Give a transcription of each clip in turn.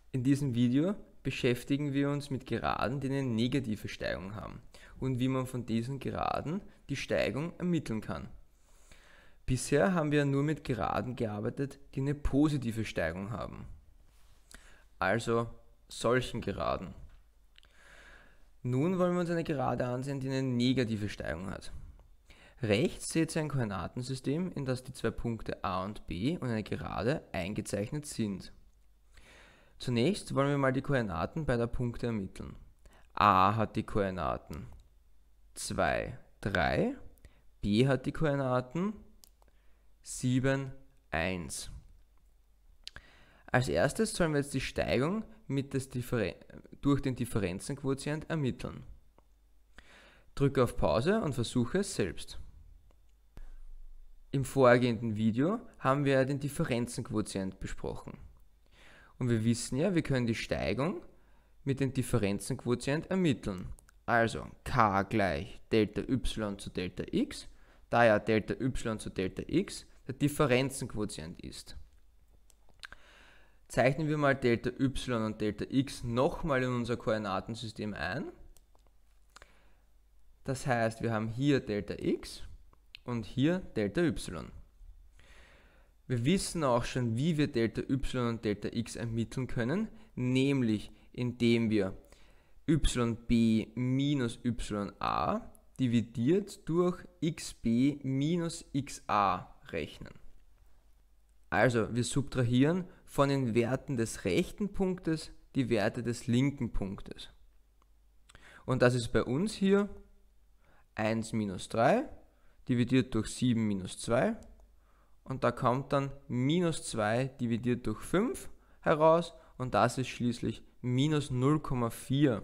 In diesem Video beschäftigen wir uns mit Geraden, die eine negative Steigung haben und wie man von diesen Geraden die Steigung ermitteln kann. Bisher haben wir nur mit Geraden gearbeitet, die eine positive Steigung haben, also solchen Geraden. Nun wollen wir uns eine Gerade ansehen, die eine negative Steigung hat. Rechts seht ihr ein Koordinatensystem, in das die zwei Punkte a und b und eine Gerade eingezeichnet sind. Zunächst wollen wir mal die Koordinaten beider Punkte ermitteln. A hat die Koordinaten 2, 3, B hat die Koordinaten 7, 1. Als erstes sollen wir jetzt die Steigung durch den Differenzenquotient ermitteln. Drücke auf Pause und versuche es selbst. Im vorhergehenden Video haben wir den Differenzenquotient besprochen. Und wir wissen ja, wir können die Steigung mit dem Differenzenquotient ermitteln. Also k gleich Delta y zu Delta x, da ja Delta y zu Delta x der Differenzenquotient ist. Zeichnen wir mal Delta y und Delta x nochmal in unser Koordinatensystem ein. Das heißt, wir haben hier Delta x und hier Delta y. Wir wissen auch schon, wie wir Delta y und Delta x ermitteln können, nämlich indem wir yb minus ya dividiert durch xb minus xa rechnen. Also wir subtrahieren von den Werten des rechten Punktes die Werte des linken Punktes. Und das ist bei uns hier 1 minus 3 dividiert durch 7 minus 2. Und da kommt dann minus 2 dividiert durch 5 heraus und das ist schließlich minus 0,4.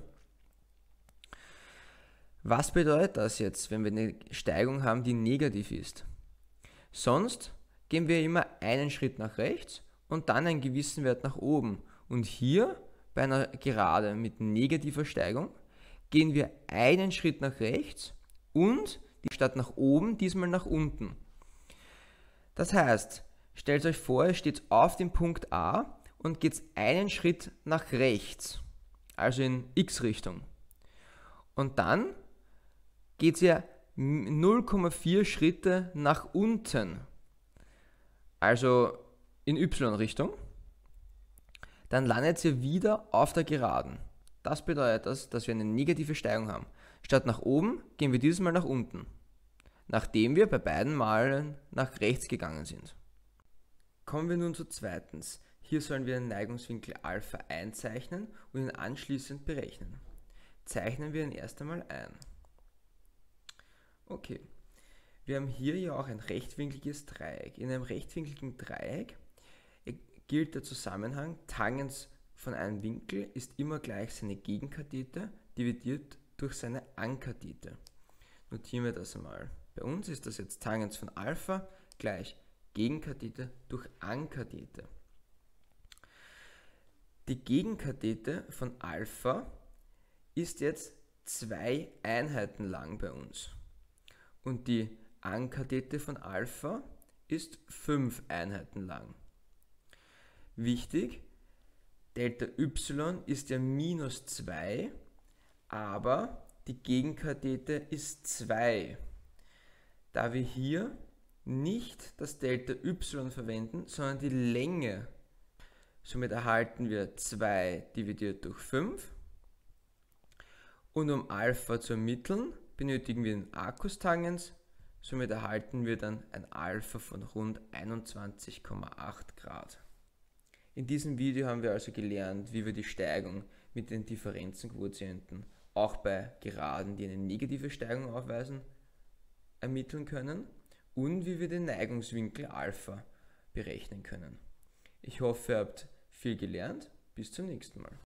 Was bedeutet das jetzt, wenn wir eine Steigung haben, die negativ ist? Sonst gehen wir immer einen Schritt nach rechts und dann einen gewissen Wert nach oben. Und hier bei einer Gerade mit negativer Steigung gehen wir einen Schritt nach rechts und statt nach oben diesmal nach unten. Das heißt, stellt euch vor, ihr steht auf dem Punkt A und geht einen Schritt nach rechts, also in x-Richtung. Und dann geht ihr 0,4 Schritte nach unten, also in y-Richtung. Dann landet ihr wieder auf der Geraden. Das bedeutet, dass wir eine negative Steigung haben. Statt nach oben gehen wir dieses Mal nach unten, nachdem wir bei beiden Malen nach rechts gegangen sind. Kommen wir nun zu zweitens. Hier sollen wir den Neigungswinkel Alpha einzeichnen und ihn anschließend berechnen. Zeichnen wir ihn erst einmal ein. Okay, wir haben hier ja auch ein rechtwinkliges Dreieck. In einem rechtwinkligen Dreieck gilt der Zusammenhang, Tangens von einem Winkel ist immer gleich seine Gegenkathete dividiert durch seine Ankathete. Notieren wir das einmal. Bei uns ist das jetzt Tangens von Alpha gleich Gegenkathete durch Ankathete. Die Gegenkathete von Alpha ist jetzt 2 Einheiten lang bei uns. Und die Ankathete von Alpha ist 5 Einheiten lang. Wichtig, Delta y ist ja minus 2, aber die Gegenkathete ist 2. Da wir hier nicht das Delta y verwenden, sondern die Länge. Somit erhalten wir 2 dividiert durch 5. Und um Alpha zu ermitteln, benötigen wir den Arcus-Tangens. Somit erhalten wir dann ein Alpha von rund 21,8 Grad. In diesem Video haben wir also gelernt, wie wir die Steigung mit den Differenzenquotienten auch bei Geraden, die eine negative Steigung aufweisen, ermitteln können und wie wir den Neigungswinkel Alpha berechnen können. Ich hoffe, ihr habt viel gelernt. Bis zum nächsten Mal.